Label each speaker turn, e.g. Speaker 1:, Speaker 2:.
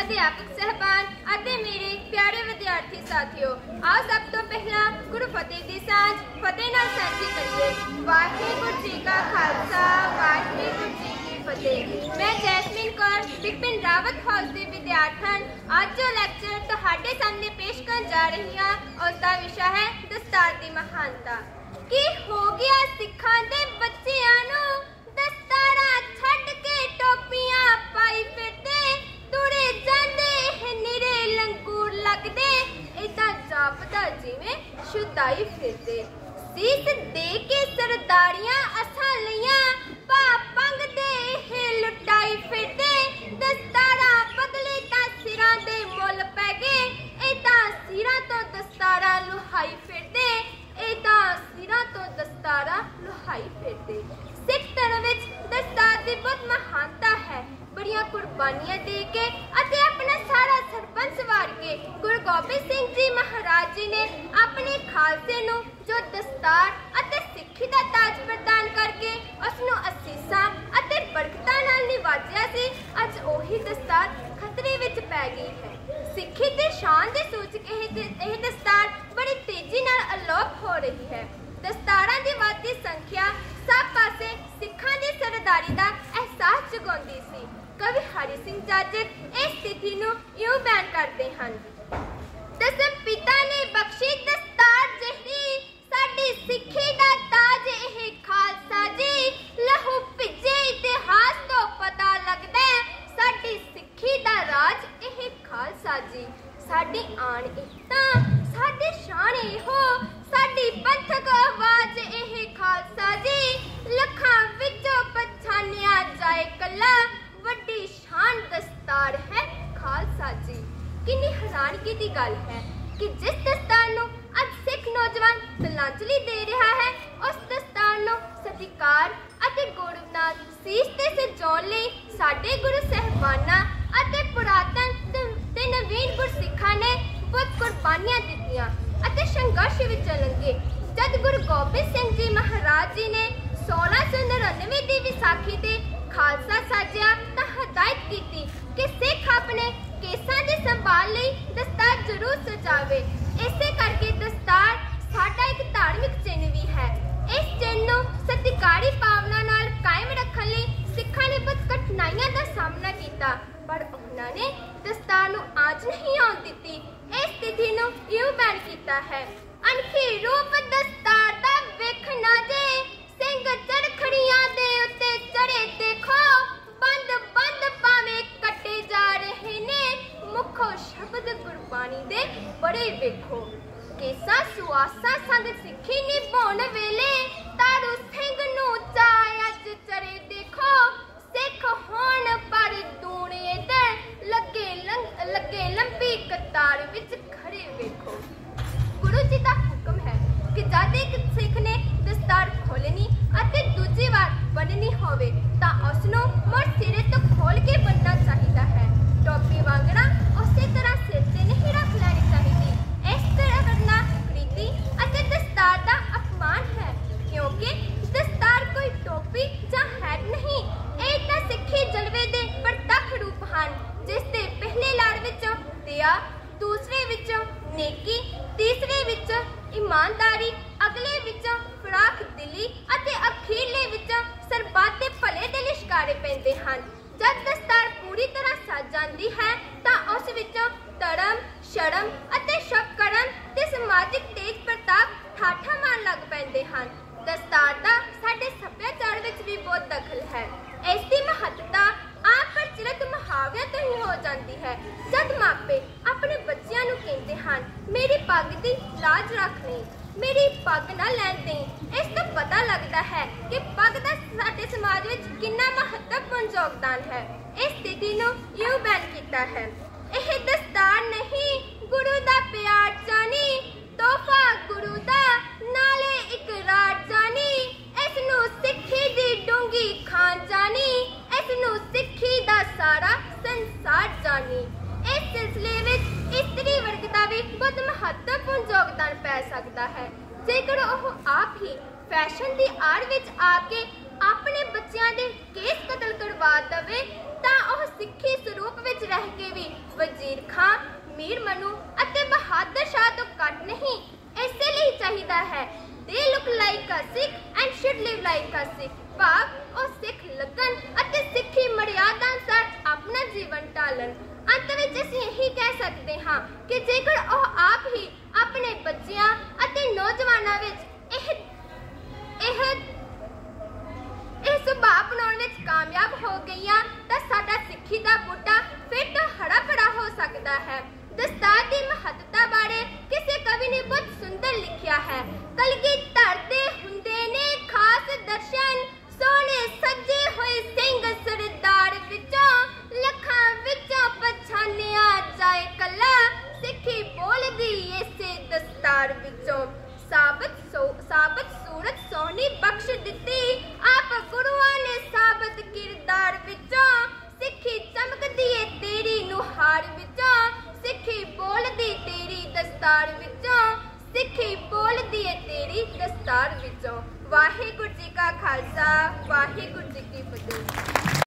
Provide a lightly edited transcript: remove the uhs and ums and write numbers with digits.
Speaker 1: अध्यापक साहबान ਅਤੇ ਮੇਰੇ प्यारे विद्यार्थी साथियों, आओ सब तो पहला गुरु फतेह दी सांझ फतेह नाल सांझी करिए। वाहिगुरू जी का खालसा, वाहिगुरू जी की फतेह। मैं जैस्मीन कौर बिपिन रावत हाउस के विद्यार्थन आज जो लैक्चर तुहाडे सामने पेश करन जा रही हाँ, उसका विषय है दस्तार की महानता। की हो गया सिखां दे बच्चियां नूं दस्तारा छड्ड के टोपियां पाई फिरदे, तुरे जांदे निरे लंगूर लगदे, इदां जापदा जिवें शुदाई फिरदे। सीस दे के सरदारियां असां लईयां, पा पंग दे लुटाई फिरदे, दस्तारा बदले तां सिरां दे मुल पै गए, इदां सिरां तो दस्तारा लुहाई फिरदे, इदां सिरां तो दस्तारा लुहाई फिरदे। सिख धर्म विच दस्तार की बहुत महानता है। बड़िया कुर्बानियां दे के अते अपना सारा सरपंच वार के गुरु गोबिंद सिंह जी महाराज जी ने अपने खालसे नूं जो दस्तार अते सिक्खी दा ताज प्रदान करके उसनूं असीसां अते बरकतां नाल निवाजिया सी, अज ओही दस्तार खतरे विच पै गई है। सिक्खी ते शान दे सूचक यह दस्तार बड़ी तेजी नाल अलोप हो रही है। दस्तारां दी वधदी संख्या सब पासे सिखां दी सरदारी दा एहसास जगाउंदी सी। कवि हरि सिंह जाजक इस स्थिति नूं इउं बयान करदे हन, दसम पिता ने बख्शी दस्तार जही, साडी सिੱਖੀ दा ताज एह खालसा जी, लहू भिजे इतिहास तो पता लगदा, साडी सिੱਖੀ दा राज एह खालसा जी। साडी आन एकता साडी शान एहो, साडी पंथक आवाज एह खालसा जी, लखां विचों पछानिया जाए कला, वड्डी शान दस्तार है खालसा जी। कितनी हैरानगी की गल है कि जिस दस्तार नूं अज सिख नौजवान तिलांजलि दे रहा है, उस दस्तार नूं सत्कार अते गौरव नाल सीस ते सजाउण लई साडे गुरु साहिबाना अते पुरातन ते नवीन गुरसिखां ने बहुत कुर्बानियां दित्तियां अते संघर्ष विच लंघे। जद गुरु गोबिंद सिंह जी महाराज जी ने 1699 की विसाखी ते खालसा साजिया तां हदायत की कि सिख अपने केसां दी संभाल लई दस्तार जरूर सजावे। इसे करके दस्तार साडा एक धार्मिक चिन्ह भी है। इस चिन्ह नूं सत्कारी भावना नाल कायम रखण लई सिखां ने बहुत कठिनाइयां दा सामना कीता, पर उन्हां ने दस्तार नूं आंच नहीं आउण दित्ती। इस स्थिति नूं इउं बयान कीता है, अनखी रूप दस्तार दा वेखना जे, सिंह चरखड़ियां दे उत्ते चढ़े देखो, बंद बंद पावे कटे जा रहे ने, मुखो शब्द गुरबाणी दे बड़े वेखो। केसा सुआसा संग सिੱਖੀ निभाउण वेले, तारू सिंह नूं चाय अज चरे देखो, सिख होण पर दूणे इधर लगे लंबी कतार विच खड़े वेखो। गुरु जी का हुक्म है कि जद एक सिख ने दस्तार खोलनी अते दूजी बार बननी होवे तां उसनूं मुड़ सिरे तो खोल के बनना चाहिदा है। टोपी वांगड़ा उसी तरह सिर ते नहीं रख लैनी चाहिदी। इस तरह करना रीति अते दस्तार दा अपमान है, क्योंकि दस्तार कोई टोपी जां हैट नहीं, ਇਹ ਤਾਂ ਸਿੱਖੀ ਜਲਵੇ ਦੇ ਪ੍ਰਤੱਖ ਰੂਪ ਹਨ, ਜਿਸ ਦੇ ਪਹਿਲੇ ਲੜ ਵਿੱਚੋਂ ਦਇਆ, ਦੂਸਰੇ ਵਿੱਚੋਂ ਨੇਕੀ, ਤੀਸਰੇ ਵਿੱਚੋਂ ਈਮਾਨਦਾਰੀ, ਅਗਲੇ ਵਿੱਚੋਂ ਫਰਾਖ ਦਿਲੀ ਅਤੇ ਅਖੀਰਲੇ ਵਿੱਚੋਂ ਸਰਬੱਤ ਦੇ ਭਲੇ ਦੇ ਲਿਸ਼ਕਾਰੇ ਪੈਂਦੇ ਹਨ। ਜਦ ਦਸਤਾਰ ਪੂਰੀ ਤਰ੍ਹਾਂ ਸਜ ਜਾਂਦੀ ਹੈ ਤਾਂ ਉਸ ਵਿੱਚੋਂ ਧਰਮ, ਸ਼ਰਮ ਅਤੇ ਸ਼ੁਭਕਰਮ ਤੇ ਸਮਾਜਿਕ ਤੇਜ ਪ੍ਰਤਾਪ ਠਾਠਾਂ ਮਾਰਨ ਲੱਗ ਪੈਂਦੇ ਹਨ। ਦਸਤਾਰ ਦਾ ਸਾਡੇ ਸੱਭਿਆਚਾਰ ਵਿੱਚ ਵੀ ਬਹੁਤ ਦਖਲ ਹੈ। ਇਸ ਦੀ ਮਹੱਤਤਾ ਆਪ ਪ੍ਰਚਲਿਤ ਮੁਹਾਵਰਿਆਂ ਤੋਂ ਹੀ ਹੋ ਜਾਂਦੀ ਹੈ। ਜਦ ਮਾਪੇ ਆਪਣੇ ਬੱਚਿਆਂ ਨੂੰ ਕਹਿੰਦੇ ਹਨ, ਮੇਰੀ ਪੱਗ ਦੀ ਲਾਜ ਰੱਖ ਲਈ, ਮੇਰੀ ਪੱਗ ਨਾ ਲੈਣ ਦੇਈਂ, ਇਸ ਤੋਂ ਪਤਾ ਲੱਗਦਾ ਹੈ ਕਿ ਪੱਗ ਦਾ ਸਾਡੇ ਸਮਾਜ ਵਿੱਚ ਕਿੰਨਾ ਮਹੱਤਵਪੂਰਨ ਯੋਗਦਾਨ ਹੈ। ਇਸ ਸਥਿਤੀ ਨੂੰ ਇਉਂ ਬਿਆਨ ਕੀਤਾ ਹੈ, ਇਹ ਦਸਤਾਰ ਨਹੀਂ ਗੁਰੂ ਦਾ ਪਿਆਰ ਜਾਣੀ, ਤੋਹਫਾ ਗੁਰੂ ਦਾ ਨਾਲੇ ਇਕਰਾਰ ਜਾਣੀ, ਇਸ ਨੂੰ ਸਿੱਖੀ ਦੀ ਡੂੰਗੀ ਖਾਨ ਜਾਣੀ, ਇਸ ਨੂੰ ਸਿੱਖੀ ਦਾ ਸਾਰਾ ਸੰਸਾਰ ਜਾਣੀ। ਇਸ ਸਿਲਸਿਲੇ ਵਿੱਚ ਇਸਤਰੀ ਵਰਗ ਦਾ ਵੀ ਬਹੁਤ ਮਹੱਤਵਪੂਰਨ ਯੋਗਦਾਨ ਪੈ ਸਕਦਾ ਹੈ, ਜੇਕਰ ਉਹ ਆਪ ਹੀ ਫੈਸ਼ਨ ਦੀ ਆੜ ਵਿੱਚ ਆ ਕੇ ਆਪਣੇ ਬੱਚਿਆਂ ਦੇ ਕੇਸ ਕਤਲ ਕਰਵਾ ਦੇਵੇ ਤਾਂ ਉਹ ਸਿੱਖੀ ਸਰੂਪ ਵਿੱਚ ਰਹਿ ਕੇ ਵੀ ਵਜ਼ੀਰ ਖਾਂ, ਮੀਰ ਮਨੂ ਅਤੇ ਬਹਾਦਰ ਸ਼ਾਹ ਤੋਂ ਘੱਟ ਨਹੀਂ। ਇਸੇ ਲਈ ਚਾਹੀਦਾ ਹੈ they look like a Sikh and should live like a Sikh, ਭਾਵ ਉਹ ਸਿੱਖ ਲੱਗਣ ਅਤੇ ਸਿੱਖੀ ਮਰਿਆਦਾ ਅਨੁਸਾਰ ਆਪਣਾ ਜੀਵਨ ਢਾਲਣ। ਅੰਤ ਵਿੱਚ ਅਸੀਂ ਇਹੀ ਕਹਿ ਸਕਦੇ ਹਾਂ ਕਿ ਜੇਕਰ ਉਹ ਆਪ ਹੀ ਆਪਣੇ ਬੱਚਿਆਂ ਅਤੇ ਨੌਜਵਾਨਾਂ ਵਿੱਚ ਇਹ ਸੁਭਾਅ ਅਪਣਾਉਣ ਵਿੱਚ ਕਾਮਯਾਬ ਹੋ ਗਈਆਂ ਤਾਂ ਸਾਡਾ ਸਿੱਖੀ ਦਾ ਬੂਟਾ ਫਿਰ ਤੋਂ ਹਰਾ ਭਰਾ ਹੋ ਸਕਦਾ ਹੈ। ਦਸਤਾਰ ਦੀ ਮਹੱਤਤਾ ਬਾਰੇ ਕਿਸੇ ਕਵੀ ਨੇ ਬਹੁਤ ਸੁੰਦਰ ਲਿਖਿਆ ਹੈ। ਕਲਗੀਧਰ ਦੇ ਹੁੰਦੇ ਨੇ ਖਾਸ ਦਰਸ਼ਨ, ਸੋਹਣੇ ਸੱਜੇ ਹੋਏ ਸਿੰਘ ਸਰਦਾਰ ਵਿੱਚੋਂ, ਲੱਖਾਂ ਵਿੱਚੋਂ ਪਛਾਣਿਆ ਜਾਏ ਕੱਲਾ, ਸਿੱਖੀ ਬੋਲਦੀ ਇਸੇ ਦਸਤਾਰ ਵਿੱਚੋਂ। ਸਾਬਤ ਸੂਰਤ ਸੋਹਣੀ ਬਖਸ਼ ਦਿੱਤੀ ਆਪ ਗੁਰੂਆਂ ਨੇ ਸਾਬਤ ਕਿਰਦਾਰ ਵਿੱਚੋਂ, ਸਿੱਖੀ ਚਮਕਦੀ ਏ ਤੇਰੀ ਨੁਹਾਰ ਵਿੱਚੋਂ, ਸਿੱਖੀ ਬੋਲਦੀ ਤੇਰੀ ਦਸਤਾਰ ਵਿੱਚੋਂ, ਸਿੱਖੀ ਬੋਲਦੀ ਏ ਤੇਰੀ ਦਸਤਾਰ ਵਿੱਚੋਂ। ਵਾਹਿਗੁਰੂ ਜੀ ਕਾ ਖਾਲਸਾ, ਵਾਹਿਗੁਰੂ ਜੀ ਕੀ ਫਤਿਹ।